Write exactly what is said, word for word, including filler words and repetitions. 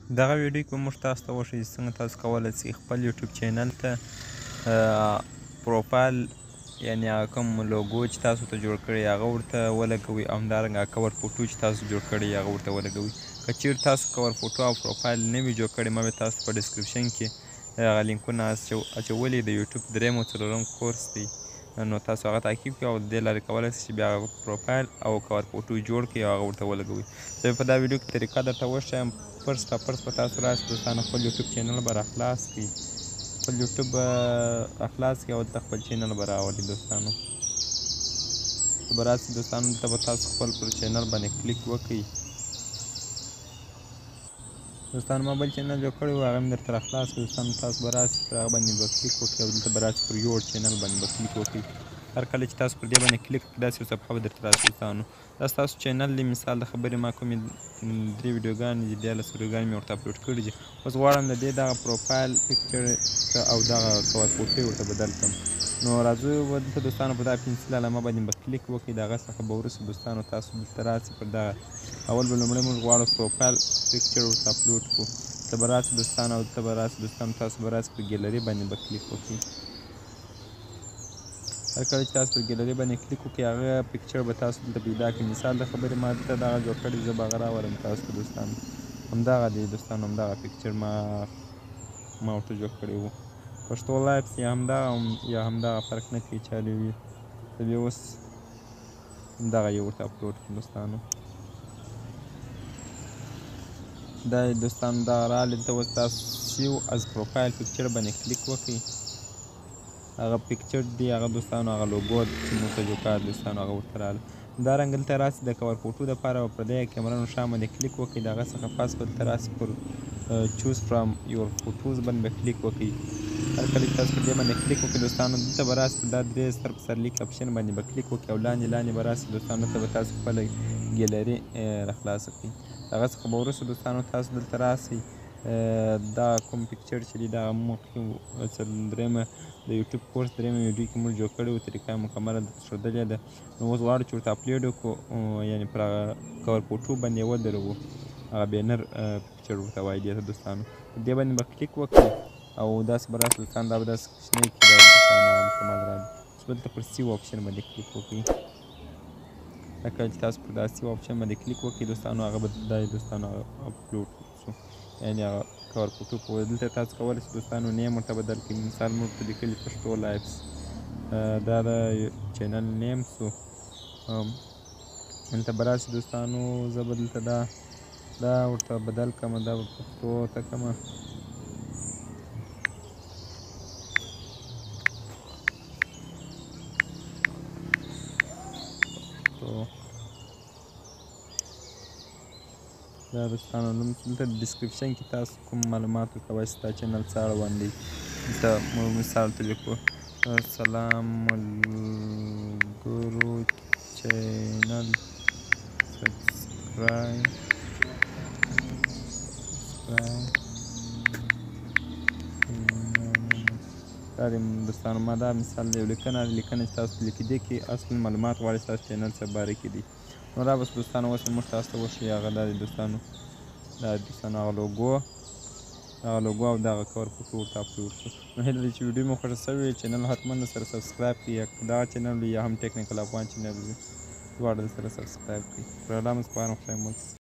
دغه ویډیو کې به موږ تاسو ته وښیو چې څنګه تاسو کولی شئ خپل یوټیوب چینل ته پروفایل یعنې هغه کوم لوګو چې تاسو ته جوړ کړی هغه ورته ولګوئ او همدارنګه کور فوټو چې تاسو جوړ کړی هغه ورته ولګوئ. که چیرې تاسو کور فوټو او پروفایل نه وي جوړ کړی ما به تاسو په ډسکرپشن کې هغه لینکونه اچولي د یوټیوب دریم او څلورم کورس دی، نو تاسو هغه تعقیب کړئ او د دې لارې کولی شئ چې بیا هغه پروفایل او کور فوټو جوړ کړئ او هغه ورته ولګوئ. زه په دا ویډیو کې طریقه درته وښیم. فرست را فرست به تاسو راسئ دوستانو، خپل یوټیوب چینل به راخلاص کړئ، خپل یوټیوب به راخلاص کړئ او دلته خپل چینل به راولئ دوستانو. دلته به راسئ دوستانو، دلته به تاسو خپل پر چینل باندې کلیک وکړئ. دوستانو ما بل چینل جوړ کړی و هغه مې درته راخلاص کړی. دوستانو تاسو به راسئ پر هغه باندې به کلیک وکړئ او دلته به راسئ پر یور چینل باندې به کلیک وکړئ. هر کله چې تاسو پر دې باندې کلیک وکړئ داسې یو صفحه به درته راسي دوستانو. دا ستاسو چینل دی، مثال د خبرې ما کومې درې ویډیوګانې دي، دیارلس ویډیوګانې مې ورته اپلوډ کړي دي. اوس غواړم د دې دغه پروفایل پکچر او دغه کور فوټو یې ورته بدل کړم. نو راځو دلته دوستانو په دغه پنسل علامه باندې به کلیک وکړئ. د هغه څخه به وروسته دوستانو تاسو دلته راسئ پر دغه اول به لومړی موږ غواړو پروفایل پکچر ورته اپلوډ کړو. دلته به راسئ دوستانو او دلته به راسئ دوستانو تاسو به راسئ په ګیلري باندې به کلیک وکړئ. هر کله چې تاسو پر ګیلري باندې کلیک وکړئ هغه پکچر به تاسو دلته پیدا کړئ. مثال د خبرې ما دلته دغه جوړ کړی، زه به هغه راولم تاسو ته دوستانو. همدغه دی دوستانو، همدغه پکچر ما ما ورته جوړ کړی و. پښتو لایفس یا همدغه یا همدغه فرق نه کوي چې هر یو وي. زه بیا اوس همدغه یې ورته اپلوډ کړم دوستانو. دا یې دوستانو دغه راغلی. دلته اوس تاسو سیو از پروفایل پکچر باندې کلیک وکړئ. هغه پکچر دی هغه دوستانو هغه لوګو چې موږ ته جوړ کړی دوستانو هغه ورته راغلی. همدارنګه دلته راسئ د کور فوټو دپاره به پر دې کیمرا نښان باندې کلیک وکړئ. د هغه څخه پاس به دلته راسئ پر چوز فرام یور فوټوز باندې به کلیک وکړئ. هر کله چې تاسو پر دې باندې کلیک وکړئ دوستانو دلته به راسئ دا درې سر په سر لیک اپشن باندې به کلیک وکړئ او لاندې لاندې به راسئ دوستانو دلته به تاسو خپله ګیلري راخلاصه کړئ. د هغه څخه به وروسته دوستانو تاسو دلته راسئ دا کوم پکچر چې دی دغه مخکې درېیمه د یوټیوب کورس درېیمه ویډیو کې موږ جوړ کړی و، طریقه یې مکمله درته ښودلې ده. نو اوس غواړو چې ورته اپلوډ وکړو، یعنې پر هغه کور فوټو باندې یې ودروو، هغه بینر پکچر ورته وایي دې ته دوستانو. پر دې باندې به کلیک وکړئ او داسې به راسي دوستانو، دا به داسې کوچنی کړي دا دوستانو هغه مکمل راځي. اوس به دلته پر سیو اپشن باندې کلیک وکړئ. هر کله چې تاسو پر دا سیو اپشن باندې کلیک وکړئ دوستانو هغه به دا دوستانو اپلوډ شو، یعنې هغه کور فوټو په دلته تاسو کولی شئ دوستانو نیم ورته بدل کړئ. مثال موږ ورته لیکلي پښتو لایفس، دا د چینل نیم سو. دلته به راسئ دوستانو، زه به دلته دا دا ورته بدل کړم، دا به پښتو ته کړمه. دا دوستانو دلته ډسکرپشن کې تاسو کوم معلومات ورکولی شئ ستا چینل څه اړوند دی. دلته موږ مثال ته لیکو سلام ملګرو چینل سبسکرایب دا دی دوستانو. ما دا مثال د یو لیکنه لیکنه چې تاسو لیکدې کې اصل معلومات غواړئ ستاسو چینل څه باره کې دی. نو را بس دوستانو اوس موږ تاسو ته وښیي هغه دا دی دوستانو، دا دی دوستانو هغه لوګو هغه لوګو او دغه کور فوټو ورته اپلوډ شو. نو هیله ده چې ویډیو مو خوښه شوې وي. چینل حتما سره سبسکرایب کړئ، یا دغه چینل وي یا هم ټیکنیکل افغان چینل وي، دواړه سره سبسکرایب کړئ. پروګرام سپارم خدای مو